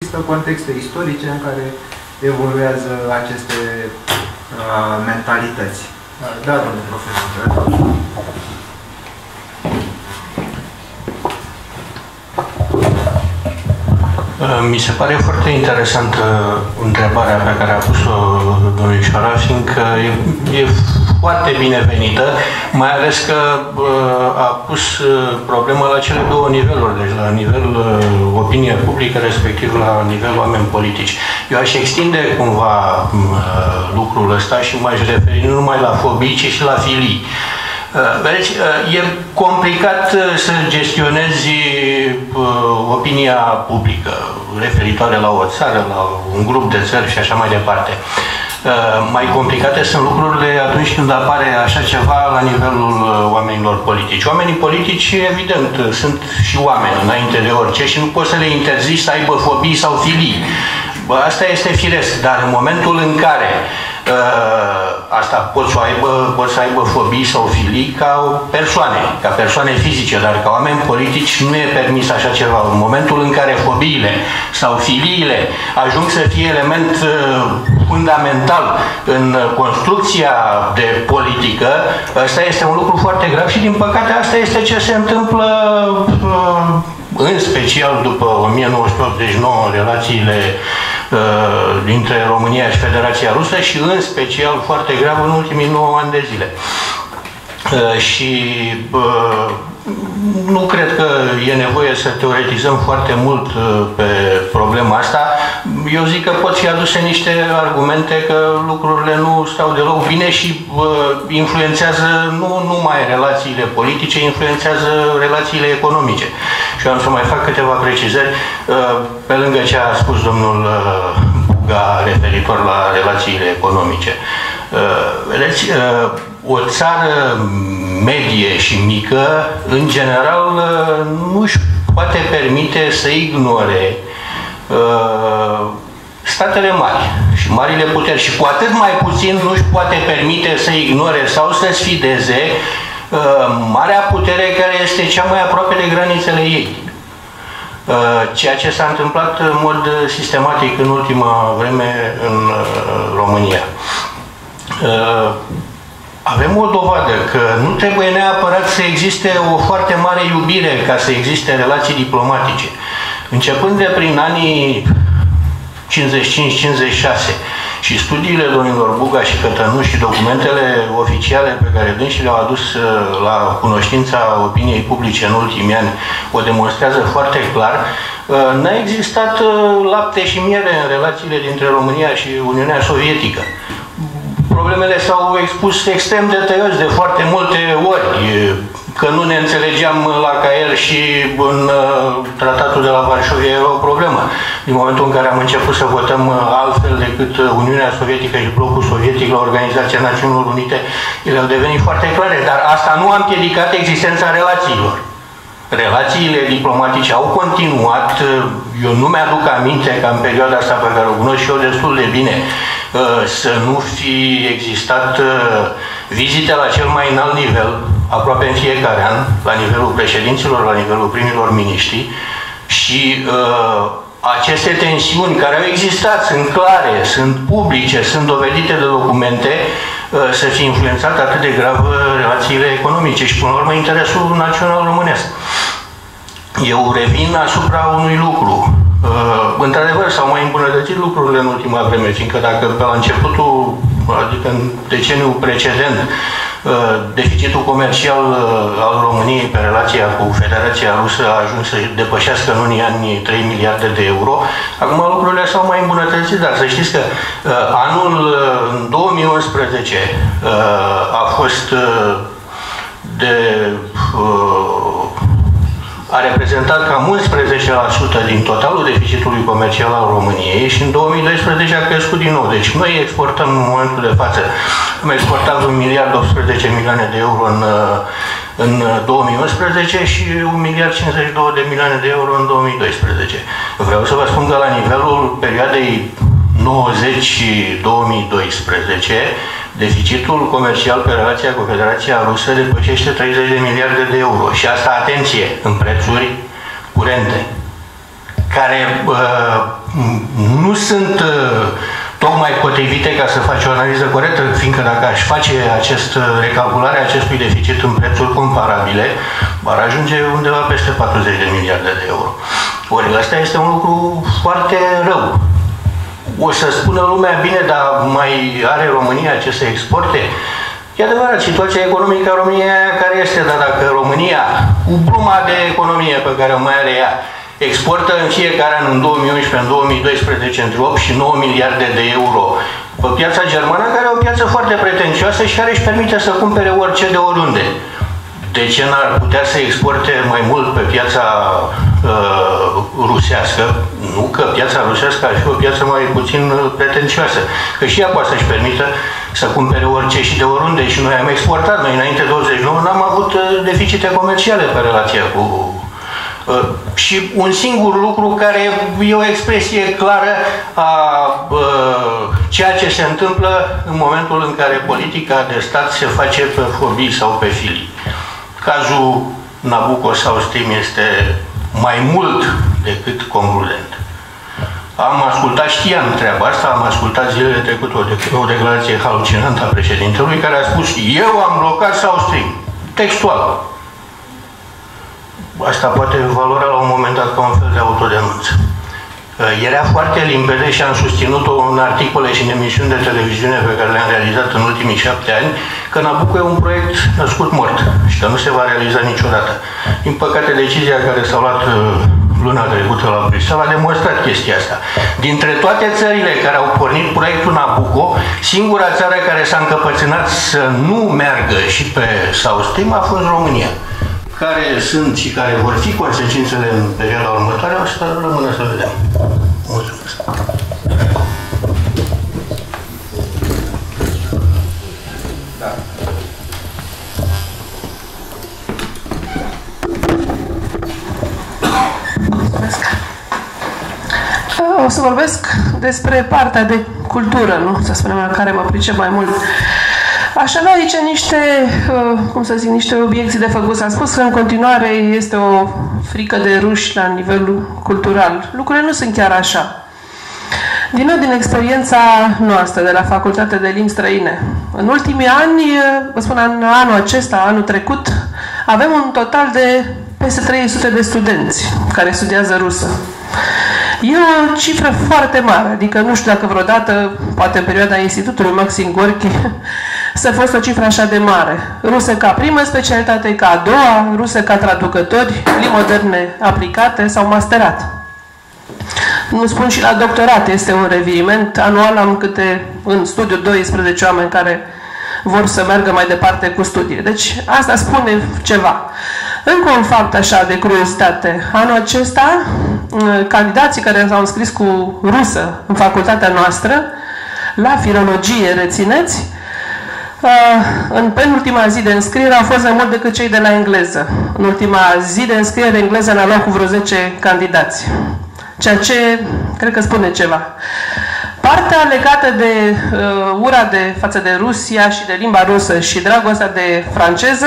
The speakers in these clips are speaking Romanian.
există contexte istorice în care evoluează aceste mentalități. Da, domnule profesor. Mi se pare foarte interesantă întrebarea pe care a pus-o domnișoara, fiindcă e foarte binevenită, mai ales că a pus problema la cele două niveluri, deci la nivel opinie publică, respectiv la nivel oameni politici. Eu aș extinde cumva lucrul ăsta și m-aș referi nu numai la fobii, ci și la filii. Vedeți, e complicat să gestionezi opinia publică referitoare la o țară, la un grup de țări și așa mai departe. Mai complicate sunt lucrurile atunci când apare așa ceva la nivelul oamenilor politici. Oamenii politici, evident, sunt și oameni înainte de orice și nu poți să le interzici să aibă fobii sau filii. Asta este firesc, dar în momentul în care asta pot să aibă fobii sau filii ca persoane fizice, dar ca oameni politici nu e permis așa ceva. În momentul în care fobiile sau filiile ajung să fie element fundamental în construcția de politică, ăsta este un lucru foarte grav și din păcate asta este ce se întâmplă în special după 1989 în relațiile dintre România și Federația Rusă și în special foarte grav în ultimii 9 ani de zile. Și nu cred că e nevoie să teoretizăm foarte mult pe problema asta. Eu zic că pot fi aduse niște argumente că lucrurile nu stau deloc bine și influențează nu numai relațiile politice, influențează relațiile economice. Și eu am să mai fac câteva precizări pe lângă ce a spus domnul Buga referitor la relațiile economice. Vedeți, o țară medie și mică, în general, nu își poate permite să ignore statele mari și marile puteri și cu atât mai puțin nu își poate permite să ignore sau să sfideze marea putere care este cea mai aproape de granițele ei. Ceea ce s-a întâmplat în mod sistematic în ultima vreme în România. Avem o dovadă că nu trebuie neapărat să existe o foarte mare iubire ca să existe relații diplomatice. Începând de prin anii 55-56 și studiile domnilor Buga și Cătănuș și documentele oficiale pe care dânsii le-au adus la cunoștința opiniei publice în ultimii ani o demonstrează foarte clar, n-a existat lapte și miere în relațiile dintre România și Uniunea Sovietică. Problemele s-au expus extrem de tăios de foarte multe ori, că nu ne înțelegeam la Caier și în tratatul de la Varșovia era o problemă. Din momentul în care am început să votăm altfel decât Uniunea Sovietică și blocul sovietic la Organizația Națiunilor Unite, ele au devenit foarte clare, dar asta nu a împiedicat existența relațiilor. Relațiile diplomatice au continuat, eu nu mi-aduc aminte ca în perioada asta pe care o cunosc și eu destul de bine, să nu fi existat vizite la cel mai înalt nivel, aproape în fiecare an, la nivelul președinților, la nivelul primilor miniștri și aceste tensiuni care au existat, sunt clare, sunt publice, sunt dovedite de documente, să fie influențat atât de grav relațiile economice și, până la urmă, interesul național românesc. Eu revin asupra unui lucru. Într-adevăr, s-au mai îmbunătățit lucrurile în ultima vreme, fiindcă dacă pe la începutul, adică în deceniul precedent, deficitul comercial al României pe relația cu Federația Rusă a ajuns să depășească în unii ani 3 miliarde de euro. Acum lucrurile s-au mai îmbunătățit, dar să știți că anul 2011 a fost a reprezentat cam 11% din totalul deficitului comercial al României și în 2012 a crescut din nou. Deci noi exportăm în momentul de față, am exportat 1 miliard 18 milioane de euro în 2011 și 1 miliard 52 de milioane de euro în 2012. Vreau să vă spun că la nivelul perioadei 90-2012, deficitul comercial pe relația cu Federația Rusă depășește 30 de miliarde de euro. Și asta, atenție, în prețuri curente, care nu sunt tocmai potrivite ca să faci o analiză corectă, fiindcă dacă aș face recalcularea acestui deficit în prețuri comparabile, ar ajunge undeva peste 40 de miliarde de euro. Ori ăsta este un lucru foarte rău. O să spună lumea, bine, dar mai are România ce să exporte? E adevărat, situația economică a României care este, dar dacă România, cu bruma de economie pe care o mai are ea, exportă în fiecare an, în 2011, în 2012, între 8 și 9 miliarde de euro pe piața germană, care e o piață foarte pretențioasă și care își permite să cumpere orice de oriunde. De ce n-ar putea să exporte mai mult pe piața rusească? Nu că piața rusească ar fi o piață mai puțin pretențioasă, că și ea poate să-și permită să cumpere orice și de oriunde și noi am exportat. Noi înainte de 29 n-am avut deficite comerciale pe relația cu... Și un singur lucru care e o expresie clară a ceea ce se întâmplă în momentul în care politica de stat se face pe fobii sau pe filii. Cazul Nabucco South Stream este mai mult decât congruent. Am ascultat, știam treaba asta, am ascultat zilele trecute o declarație halucinantă a președintelui care a spus: eu am blocat South Stream. Textual. Asta poate valora la un moment dat ca un fel de autodenunță. Era foarte limpede și am susținut-o în articole și în emisiuni de televiziune pe care le-am realizat în ultimii 7 ani, că Nabucco e un proiect născut mort și că nu se va realiza niciodată. Din păcate, decizia care s-a luat luna trecută la Bruxelles a demonstrat chestia asta. Dintre toate țările care au pornit proiectul Nabucco, singura țară care s-a încăpățânat să nu meargă și pe South Stream a fost România. Care sunt și care vor fi consecințele în perioada următoare, o să rămână să vedem. Mulțumesc. Da. O să vorbesc despre partea de cultură, nu? Să spunem, la care mă pricep mai mult. Aș avea aici niște, cum să zic, niște obiecții de făcut. S-a spus că în continuare este o frică de ruși la nivelul cultural. Lucrurile nu sunt chiar așa. Din nou, din experiența noastră de la Facultatea de Limbi Străine, în ultimii ani, vă spun, anul acesta, anul trecut, avem un total de peste 300 de studenți care studiază rusă. E o cifră foarte mare, adică nu știu dacă vreodată, poate în perioada Institutului Maxim Gorki, să fost o cifră așa de mare. Rusă ca primă specialitate, ca a doua, rusă ca traducători, limbi moderne aplicate sau masterat. Nu spun și la doctorat, este un reviriment. Anual am în studiu 12 oameni care vor să meargă mai departe cu studii. Deci asta spune ceva. Încă un fapt așa de curiozitate. Anul acesta, candidații care s-au înscris cu rusă în facultatea noastră, la filologie, rețineți, în penultima zi de înscriere au fost mai mult decât cei de la engleză. În ultima zi de înscriere, engleză ne-a luat cu vreo 10 candidați. Ceea ce cred că spune ceva. Partea legată de ura față de Rusia și de limba rusă și dragostea de franceză,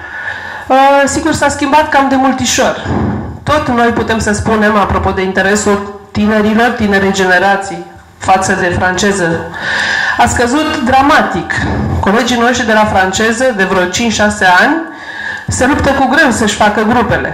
sigur s-a schimbat cam de multișor. Tot noi putem să spunem, apropo de interesul tinerilor, tinere generații, față de franceză, a scăzut dramatic. Colegii noștri de la franceză, de vreo 5-6 ani, se luptă cu greu să-și facă grupele.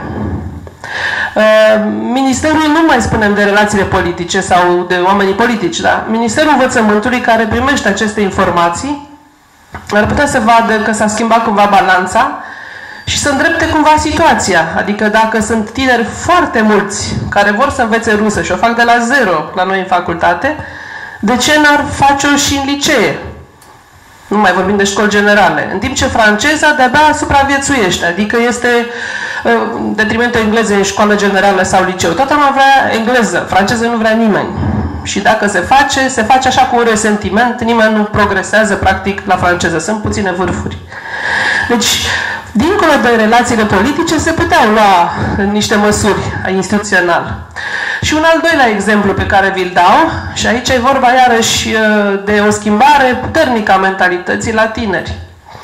Ministerul, nu mai spunem de relațiile politice sau de oamenii politici, da? Ministerul Învățământului, care primește aceste informații, ar putea să vadă că s-a schimbat cumva balanța și să îndrepte cumva situația. Adică dacă sunt tineri foarte mulți care vor să învețe rusă și o fac de la zero la noi în facultate, de ce n-ar face-o și în licee? Nu mai vorbim de școli generale. În timp ce franceza de-abia supraviețuiește, adică este detrimentul englezei în școală generală sau liceu. Toată lumea vrea engleză, franceză nu vrea nimeni. Și dacă se face așa cu un resentiment, nimeni nu progresează practic la franceză. Sunt puține vârfuri. Deci, dincolo de relațiile politice, se puteau lua niște măsuri instituțional. Și un al doilea exemplu pe care vi-l dau, și aici e vorba iarăși de o schimbare puternică a mentalității la tineri.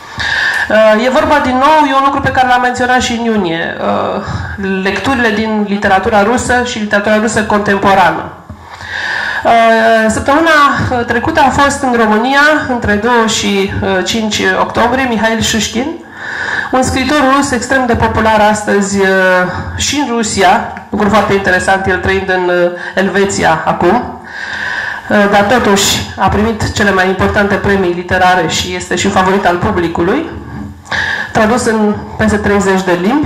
E vorba din nou, e un lucru pe care l-am menționat și în iunie, lecturile din literatura rusă și literatura rusă contemporană. Săptămâna trecută a fost în România, între 2 și 5 octombrie, Mihail Shishkin, un scriitor rus extrem de popular astăzi și în Rusia, lucru foarte interesant, el trăind în Elveția acum, dar totuși a primit cele mai importante premii literare și este și favorit al publicului, tradus în peste 30 de limbi.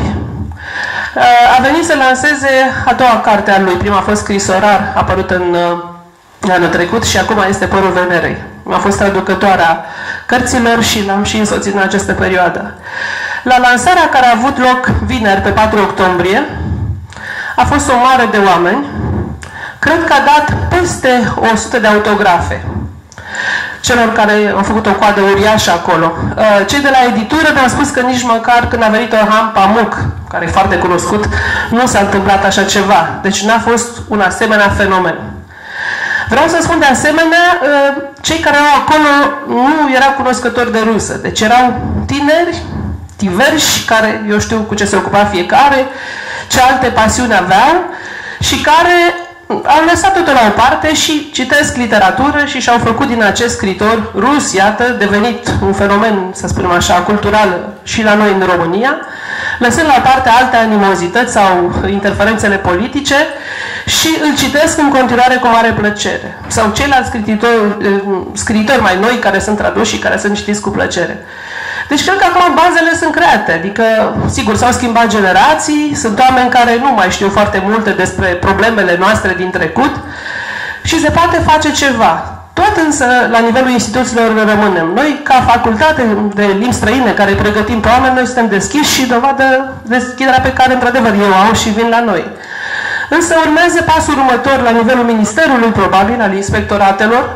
A venit să lanseze a doua carte a lui. Prima a fost Scrisorar, apărut în anul trecut, și acum este Părul Venerei. A fost traducătoarea cărților și l-am și însoțit în această perioadă. La lansarea care a avut loc vineri, pe 4 octombrie, a fost o mare de oameni. Cred că a dat peste 100 de autografe celor care au făcut o coadă uriașă acolo. Cei de la editură mi-au spus că nici măcar când a venit Orhan Pamuk, care e foarte cunoscut, nu s-a întâmplat așa ceva. Deci n-a fost un asemenea fenomen. Vreau să spun de asemenea, cei care erau acolo nu erau cunoscători de rusă. Deci erau tineri, diversi, care eu știu cu ce se ocupa fiecare, ce alte pasiuni aveau și care au lăsat totul la o parte și citesc literatură și și-au făcut din acest scriitor rus, iată, devenit un fenomen, să spunem așa, cultural și la noi în România, lăsând la parte alte animozități sau interferențele politice, și îl citesc în continuare cu mare plăcere. Sau ceilalți scriitori mai noi care sunt traduși și care sunt citiți cu plăcere. Deci cred că acum bazele sunt create, adică, sigur, s-au schimbat generații, sunt oameni care nu mai știu foarte multe despre problemele noastre din trecut și se poate face ceva. Tot însă, la nivelul instituțiilor rămânem. Noi, ca facultate de limbi străine care pregătim pe oameni, noi suntem deschiși și dovadă deschiderea pe care, într-adevăr, eu au și vin la noi. Însă urmează pasul următor la nivelul Ministerului, probabil, al inspectoratelor,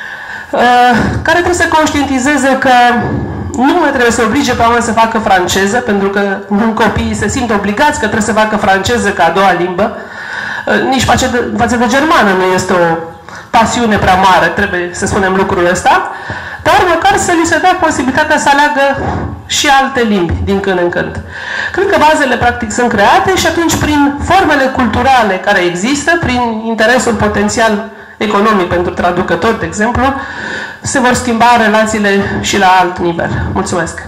care trebuie să conștientizeze că nu mai trebuie să oblige pe oameni să facă franceză, pentru că copiii se simt obligați că trebuie să facă franceză ca a doua limbă. Nici față de germană nu este o pasiune prea mare, trebuie să spunem lucrul ăsta, dar măcar să li se dea posibilitatea să aleagă și alte limbi din când în când. Cred că bazele practic sunt create și atunci prin formele culturale care există, prin interesul potențial economic pentru traducători, de exemplu, se vor schimba relațiile și la alt nivel. Mulțumesc!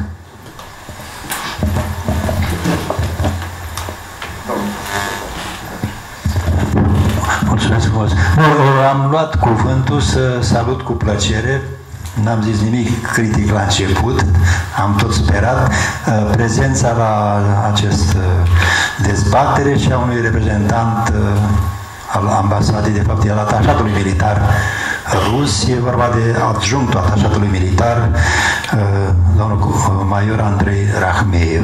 Mulțumesc frumos! Am luat cuvântul să salut cu plăcere, n-am zis nimic critic la început, am tot sperat prezența la acest dezbatere și a unui reprezentant al ambasadei, de fapt el atașatului militar rus, e vorba de adjunctul atașatului militar, domnul major Andrei Rahmeev.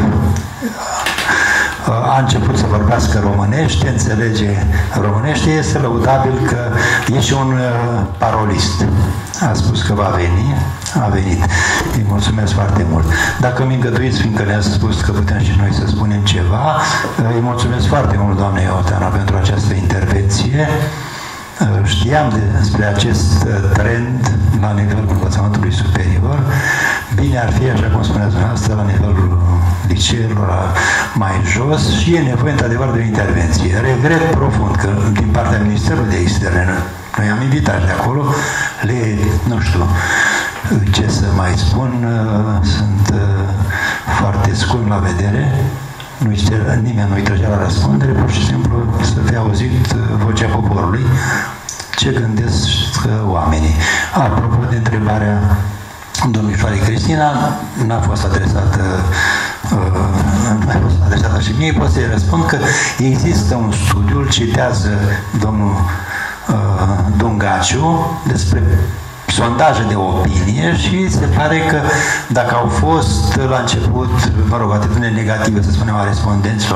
A început să vorbească românește, înțelege românește, este lăudabil că e și un parolist. A spus că va veni, a venit. Îi mulțumesc foarte mult. Dacă mi îngăduiți, fiindcă ne-ați spus că putem și noi să spunem ceva, îi mulțumesc foarte mult, doamne Iotana, pentru această intervenție. Știam despre acest trend la nivelul învățământului superior. Bine ar fi, așa cum spuneați dumneavoastră, la nivelul liceelor mai jos și e nevoie, într-adevăr, de o intervenție. Regret profund că din partea Ministerului de Externe, noi am invitat de acolo, nu știu ce să mai spun, sunt foarte scumpi la vedere, nimeni nu-i trăgea la răspundere, pur și simplu să fie auzit vocea poporului, ce gândesc oamenii. Apropo de întrebarea domnișoarei Cristina, n-a fost adresată și mie, pot să-i răspund că există un studiu, îl citează domnul Dungaciu, despre sondaje de opinie și se pare că dacă au fost la început, mă rog, atitudine negativă, să spunem, a respondenților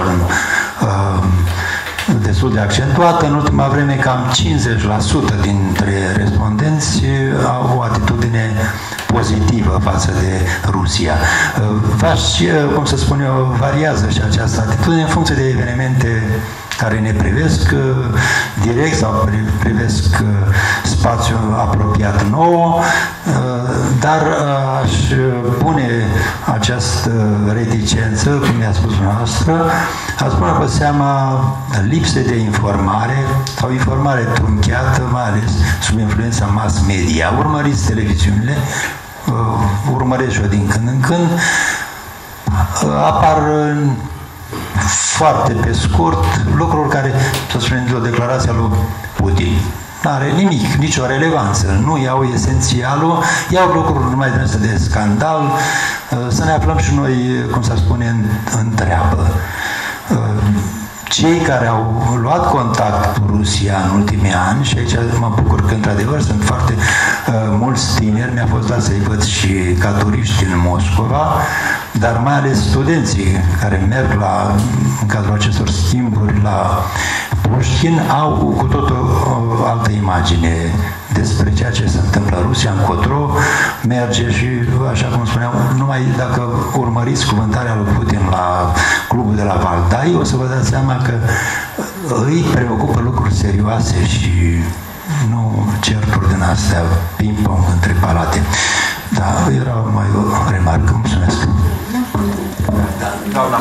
destul de accentuată, în ultima vreme cam 50% dintre respondenți au o atitudine pozitivă față de Rusia. Cum să spun eu, variază și această atitudine în funcție de evenimente care ne privesc direct sau privesc spațiul apropiat nouă, dar aș pune această reticență, cum mi-a spus dumneavoastră, aș pune pe seama lipsei de informare sau informare trunchiată, mai ales sub sub influența mass media. Urmăriți televiziunile, urmăresc și eu din când în când, apar foarte pe scurt lucruri care, să spunem, o declarație a lui Putin. Nu are nimic, nicio relevanță, nu iau esențialul, iau lucruri numai din astea de scandal, să ne aflăm și noi, cum să spune, în treabă. Cei care au luat contact cu Rusia în ultimii ani, și aici mă bucur că într-adevăr sunt foarte mulți tineri, mi-a fost dat să-i văd și ca turiști în Moscova, dar mai ales studenții care merg în cadrul acestor schimburi la Pușkin, au cu tot o altă imagine despre ceea ce se întâmplă în Rusia, încotro merge și, așa cum spuneam, numai dacă urmăriți cuvântarea lui Putin la clubul de la Valdai, o să vă dați seama că îi preocupă lucruri serioase și nu certuri din astea ping-pong între palate. Da, era mai o remarcă. Mulțumesc. Doamna.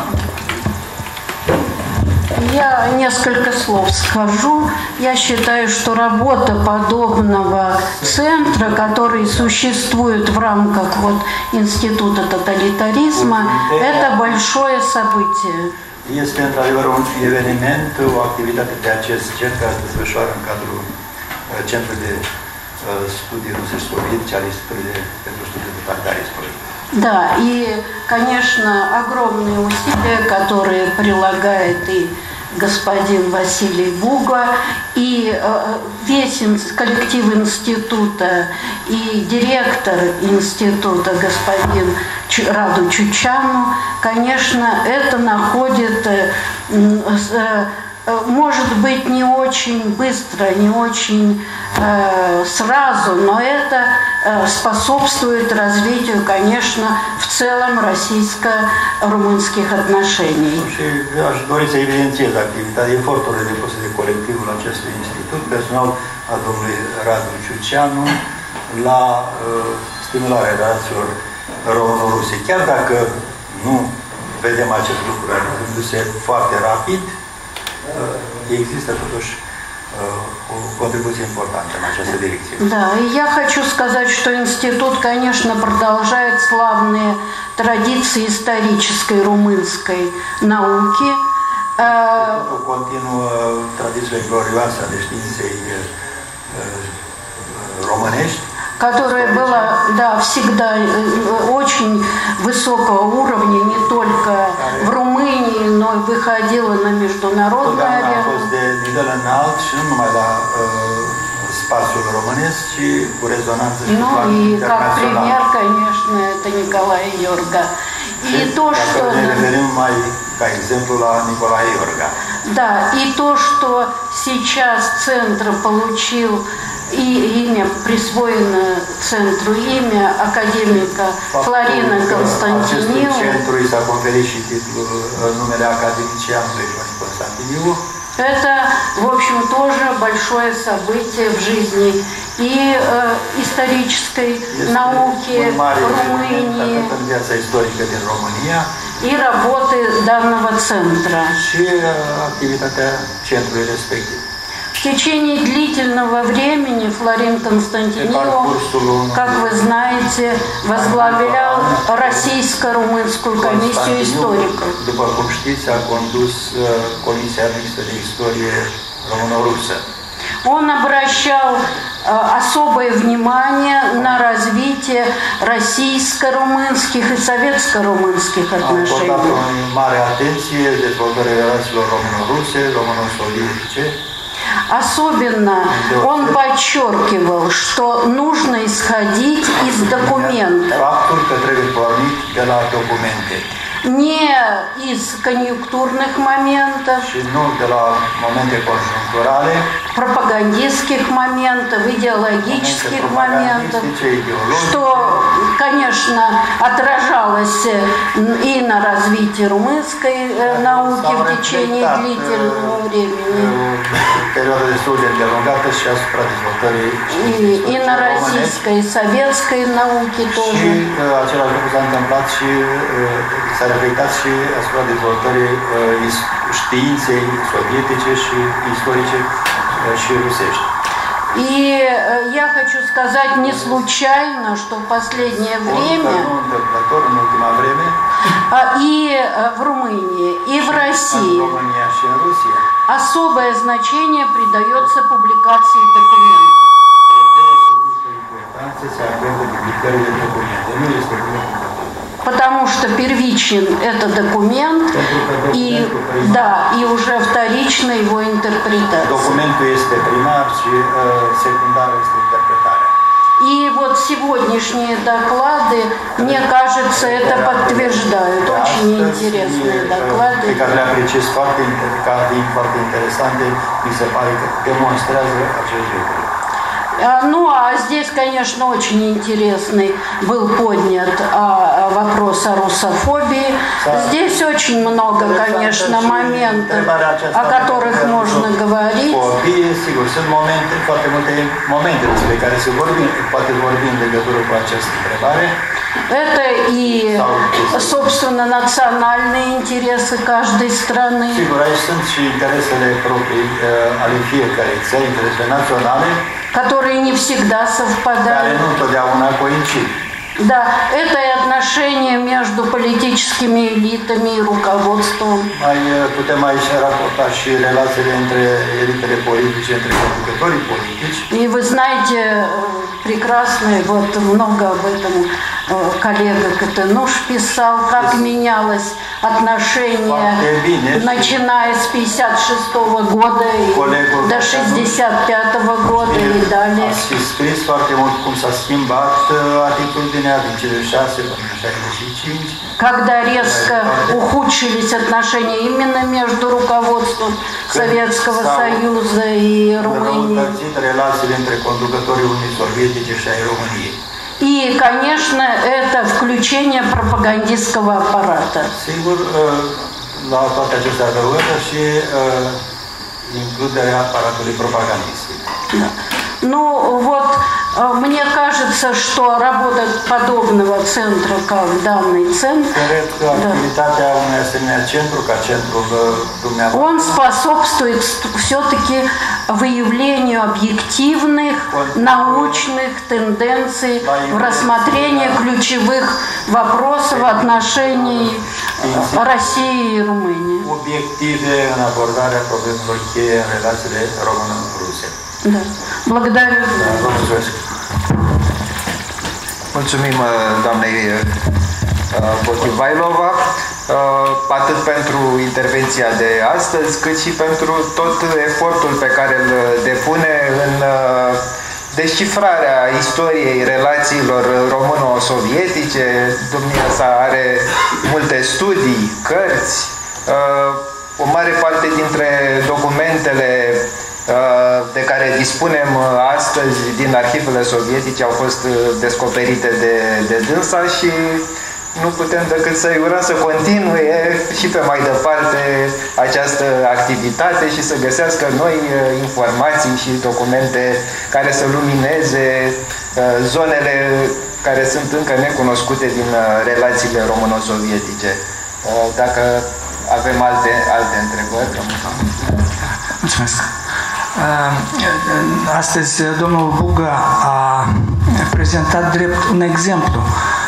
Я несколько слов скажу. Я считаю, что работа подобного центра, который существует в рамках Института тоталитаризма, это большое событие. Este într-adevăr un eveniment, o activitate de acest gen care se desfășoară în cadrul Centrului de Studii Rusești Sovietice al Institutului pentru Studii Totalitarismului. Да, и, конечно, огромные усилия, которые прилагает и господин Василий Буга, и весь коллектив института, и директор института господин Раду Чучану, конечно, это находит, может быть, не очень быстро, не очень сразу, но это способствует развитию, конечно, в целом российско-румынских отношений. Și aș dori să evidențiez activitatea, eforturile depuse de colectivul acestui institut, personal al domnului Radu Ciuceanu, la stimularea relațiilor româno-ruse. Chiar dacă nu vedem acest lucru realizându-se foarte rapid, există totuși o contribuție importantă în această direcție. Да, и я хочу сказать, что институт, конечно, продолжает славные традиции исторической румынской науки. Continuă tradițiile glorioase ale științei românești, которая была, да, всегда очень высокого уровня, не только в Румынии, но и выходила на международную арену. a fost de nivel înalt și nu numai la spațiul românesc, ci cu rezonanță și Ну и как пример, конечно, это Николай Йорга. И то, что... ne referim mai ca exemplu la Nicolae Iorga. Да, и то, что сейчас центр получил и имя, присвоено центру имя академика Флорина Константинилу. Centrului s-a conferit și titlul numele academicianului Constantinilu. Это, в общем, тоже большое событие в жизни и исторической науки Румынии, и работы данного центра. В течение длительного времени Флорин Константинилу, как вы знаете, возглавлял российско-румынскую комиссию историков. Он обращал особое внимание на развитие российско-румынских и советско-румынских отношений. Особенно он подчеркивал, что нужно исходить из документов. Не из конъюнктурных моментов, пропагандистских моментов, идеологических моментов, что, конечно, отражалось и на развитии румынской науки в течение длительного времени, и на российской и советской науке тоже. S-a reflectat și asupra dezvoltării științei sovietice și istorice și rusești. И я хочу сказать не случайно, что в последнее время и в Румынии, и в России особое значение придается публикации документов. Потому что первичен это документ и уже вторична его интерпретация. И вот сегодняшние доклады, мне кажется, это подтверждают. Очень интересные доклады. Ну, а здесь, конечно, очень интересный был поднят вопрос о русофобии. Здесь очень много, конечно, моментов, о которых можно говорить. Это и, собственно, национальные интересы каждой страны. Которые не всегда совпадают. Да, это и отношения между политическими элитами и руководством. И вы знаете, прекрасно, вот много об этом коллега Катенуш писал, как менялось отношение, начиная с 56-го года до 65-го года и далее. Когда резко ухудшились отношения именно между руководством Советского Союза и Румынии. И, конечно, это включение пропагандистского аппарата. Да. Ну вот, мне кажется, что работа подобного центра, как данный центр, он способствует все-таки выявлению объективных научных тенденций в рассмотрении ключевых вопросов отношений России и Румынии. Да. Благодарю. Mulțumim doamnei Potivailova atât pentru intervenția de astăzi, cât și pentru tot efortul pe care îl depune în descifrarea istoriei relațiilor româno-sovietice. Domnia sa are multe studii, cărți, o mare parte dintre documentele de care dispunem astăzi din arhivele sovietice au fost descoperite de dânsa și nu putem decât să-i urăm să continue și pe mai departe această activitate și să găsească noi informații și documente care să lumineze zonele care sunt încă necunoscute din relațiile româno-sovietice. Dacă avem alte întrebări, mulțumesc. Astăzi domnul Buga a prezentat drept un exemplu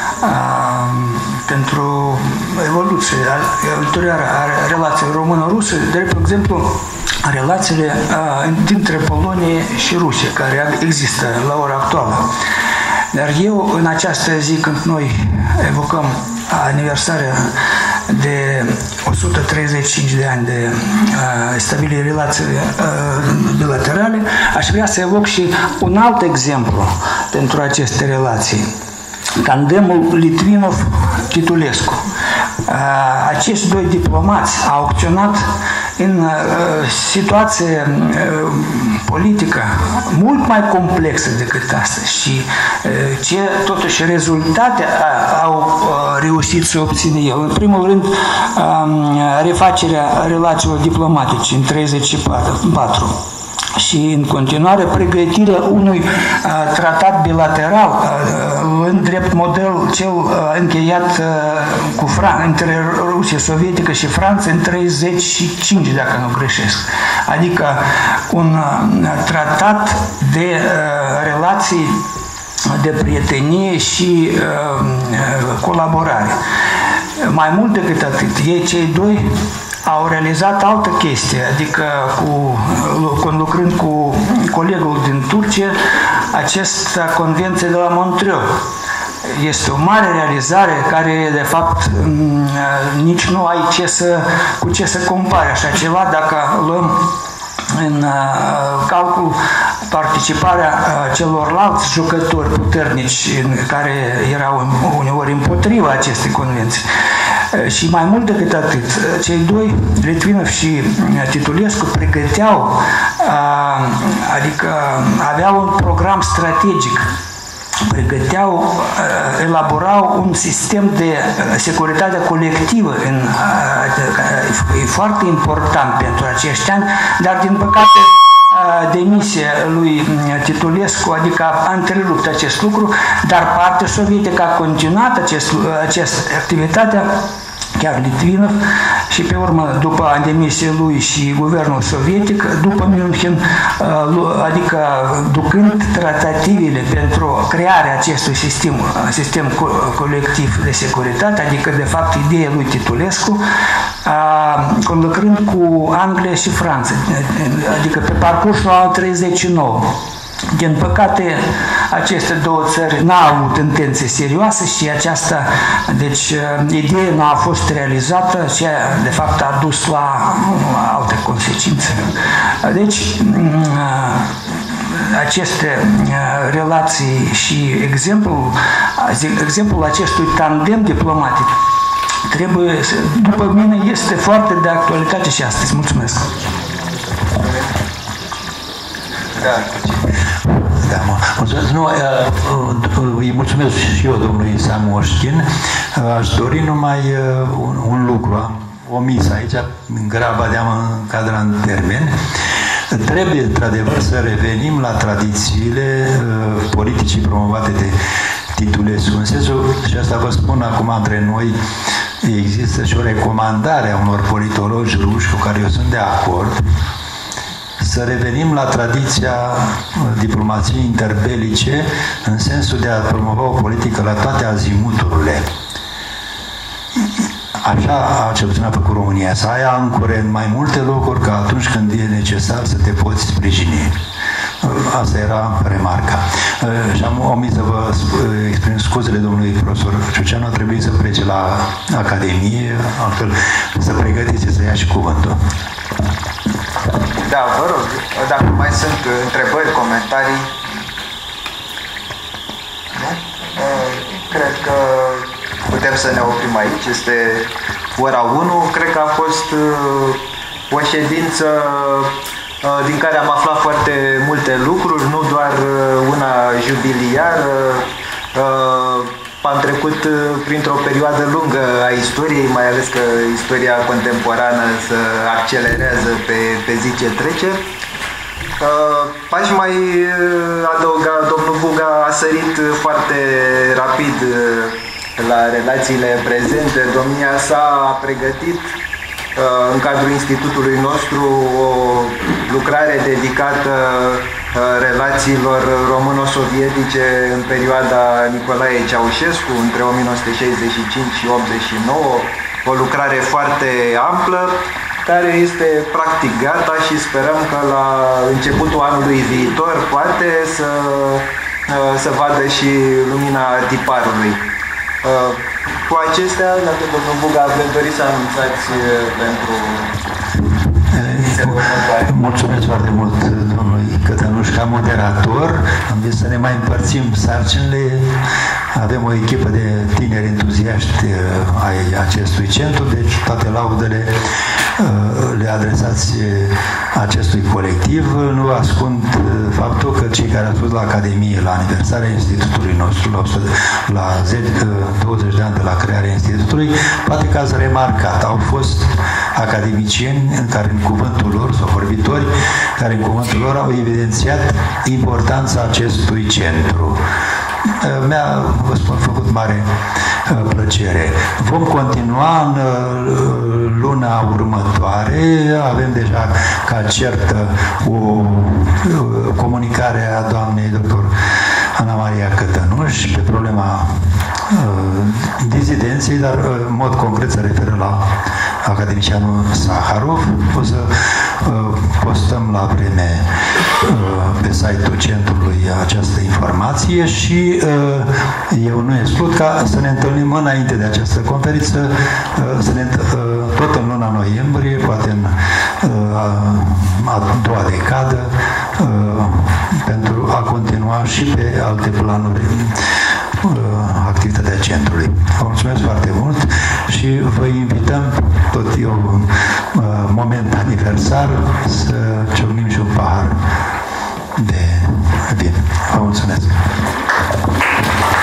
pentru evoluția ulterioară a relației română-rusă, drept exemplu a relațiile dintre Polonia și Rusia, care există la ora actuală. Dar eu, în această zi, când noi evocăm aniversarea de 135 de ani de stabilire relații bilaterale, aș vrea să evoc și un alt exemplu pentru aceste relații. Tandemul Litvinov-Titulescu. Acești doi diplomați au acționat în situație politică mult mai complexă decât asta și ce totuși rezultate au reușit să obțină el. În primul rând, refacerea relațiilor diplomatice în 1934. și în continuare pregătirea unui tratat bilateral în drept model cel încheiat între Rusia Sovietică și Franța în 1935, dacă nu greșesc. Adică un tratat de relații de prietenie și colaborare. Mai mult decât atât, ei cei doi au realizat altă chestie, adică lucrând cu colegul din Turcia, această convenție de la Montreux. Este o mare realizare care, de fapt, nici nu ai cu ce să compari așa ceva dacă luăm în calcul participarea celorlalți jucători puternici care erau uneori împotriva acestei convenții. Și mai mult decât atât, cei doi, Litvinov și Titulescu, pregăteau, adică aveau un program strategic, elaborau un sistem de securitate colectivă, e foarte important pentru acești ani, dar din păcate demisia lui Titulescu, adică a întrerupt acest lucru, dar partea sovietică a continuat această activitate, chiar Litvinov, și pe urmă, după demisia lui și guvernul sovietic, după München, adică ducând tratativele pentru crearea acestui sistem colectiv de securitate, adică de fapt ideea lui Titulescu, conlucrând cu Anglia și Franța, adică pe parcursul al 39. Din păcate, aceste două țări n-au avut intenție serioasă și această, deci, idee nu a fost realizată și, de fapt, a dus la alte consecințe. Deci, aceste relații și exemplul acestui tandem diplomatic trebuie, după mine, este foarte de actualitate și astăzi. Mulțumesc! Da, mulțumesc. Nu, îi mulțumesc și eu domnului Samoștin. Aș dori numai un lucru. Am omis aici, în graba de a-mă încadra în termen. Trebuie, într-adevăr, să revenim la tradițiile politicii promovate de Titulescu. În sensul, și asta vă spun acum între noi, există și o recomandare a unor politologi ruși cu care eu sunt de acord, să revenim la tradiția diplomației interbelice în sensul de a promova o politică la toate azimuturile. Așa, cel puțin a făcut România, să ai ancore în mai multe locuri ca atunci când e necesar să te poți sprijini. Asta era remarca. Și am omis să vă exprim scuzele domnului profesor Ciuceanu, a trebuit să plece la Academie, altfel să pregătiți să ia și cuvântul. Da, vă rog, dacă mai sunt întrebări, comentarii. Nu? Cred că putem să ne oprim aici. Este ora 1. Cred că a fost o ședință din care am aflat foarte multe lucruri, nu doar una jubiliară. Am trecut printr-o perioadă lungă a istoriei, mai ales că istoria contemporană se accelerează pe zi ce trece. Aș mai adăuga, domnul Buga a sărit foarte rapid la relațiile prezente. Domnia sa a pregătit în cadrul institutului nostru o lucrare dedicată relațiilor româno-sovietice în perioada Nicolae Ceaușescu, între 1965 și 89, o lucrare foarte amplă, care este practic gata și sperăm că la începutul anului viitor poate să vadă și lumina tiparului. Cu acestea, dacă domnul Buga aveți dori să anunțați pentru... Mulțumesc foarte mult domnului Cătănuș ca moderator. Am zis să ne mai împărțim sarcinile. Avem o echipă de tineri entuziaști ai acestui centru, deci toate laudele le adresați acestui colectiv. Nu ascund faptul că cei care au spus la Academie, la aniversarea institutului nostru, la 20 de ani de la crearea institutului, poate că ați remarcat, au fost academicieni în care în cuvântul lor, sau vorbitori, care în cuvântul lor au evidențiat importanța acestui centru. Mi-a, vă spun, făcut mare plăcere. Vom continua în luna următoare. Avem deja ca certă o comunicare a doamnei dr. Ana Maria Cătănuș pe problema dizidenței, dar în mod concret se referă la academicianul Saharov. O să postăm la vreme pe site-ul centrului această informație și eu nu exclud ca să ne întâlnim înainte de această conferință, tot în luna noiembrie, poate în a doua decadă, pentru a continua și pe alte planuri activitatea centrului. Vă mulțumesc foarte mult și vă invităm, tot eu, moment aniversar, să ciocnim și un pahar de vin. Vă mulțumesc!